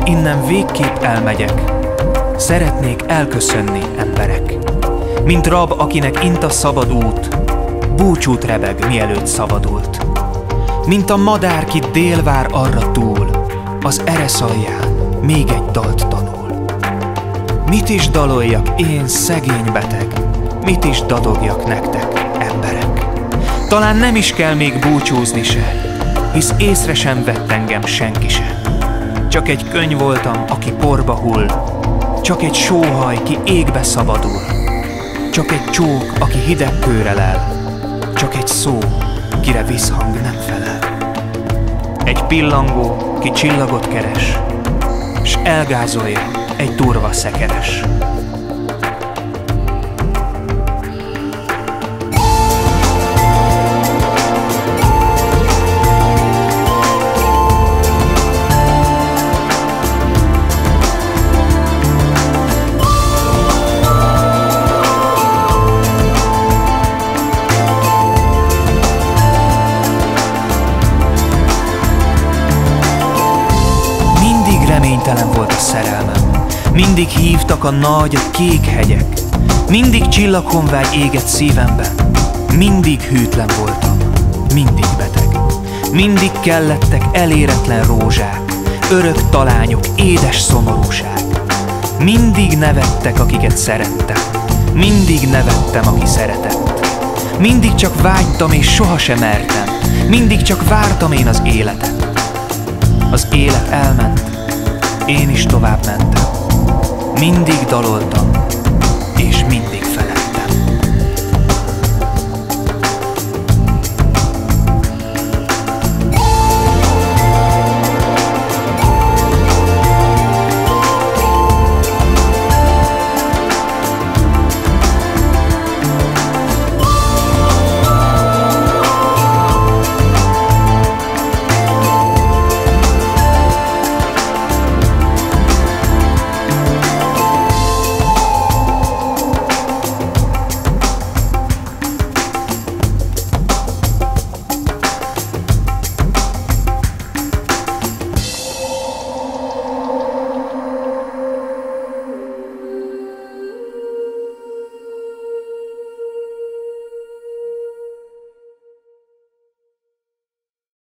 innen végképp elmegyek, szeretnék elköszönni, emberek. Mint rab, akinek int a szabad út, búcsút rebeg, mielőtt szabadult. Mint a madár, ki dél vár arra túl, az eresz alján még egy dalt tanul. Mit is daloljak én, szegény beteg, mit is dadogjak nektek, emberek? Talán nem is kell még búcsúzni se, hisz észre sem vett engem senki se. Csak egy könyv voltam, aki porba hull, csak egy sóhaj, ki égbe szabadul. Csak egy csók, aki hideg kőre lel, csak egy szó, kire visszhang nem felel. Egy pillangó, ki csillagot keres, s elgázolja egy durva szekeres. Reménytelen volt a szerelmem, mindig hívtak a nagy, a kék hegyek, mindig csillaghonvágy égett szívemben, mindig hűtlen voltam, mindig beteg, mindig kellettek eléretlen rózsák, örök talányok, édes szomorúság. Mindig nevettek, akiket szerettem, mindig nevettem, aki szeretett. Mindig csak vágytam és sohasem mertem, mindig csak vártam én az életet. Az élet elment, én is tovább mentem. Mindig daloltam, és mindig